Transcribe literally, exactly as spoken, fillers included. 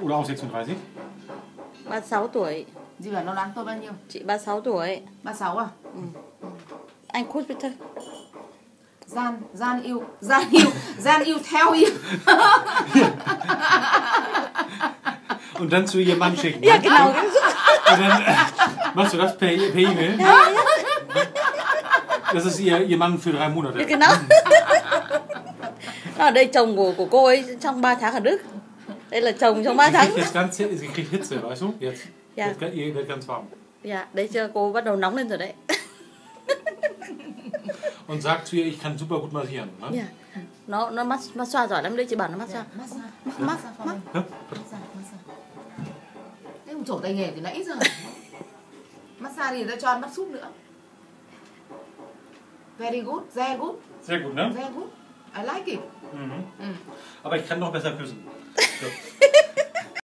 Oder auch sechsunddreißig? ba mươi sáu tuổi. Dì bảo nó đoán tôi bao nhiêu? Chị ba mươi sáu tuổi. ba mươi sáu à? Ừ. Anh Kurt bitte. Gian, gian yêu, gian yêu, gian yêu theo yêu. Und dann zu ihrem Mann schicken. Ja, genau. Und dann äh, machst du das per, per E-Mail. Das ist ihr, ihr Mann für drei Monate. Ja, genau. Ở đây chồng của của cô ấy trong ba tháng ở Đức. Đây là chồng trong ba Sie tháng. kriegt jetzt ganz, sie kriegt Hitze, weißt du? Jetzt. Ja. Jetzt ihr wird ganz warm. Dạ, đấy chưa, cô bắt đầu nóng lên rồi đấy. Und sagt zu ihr, ich kann super gut massieren. Ne? Dạ. Nó nó mát mát xoa giỏi lắm đấy, chị bảo nó mát xoa. Massage, Mát massage, mát. massage, massage. Thế không trổ tay nghề thì nãy giờ. Massage thì ta cho ăn bát súp nữa. Very good, very good, Sehr gut, ne? very good. I like it. Mhm. Mm. Aber ich kann noch besser küssen. So.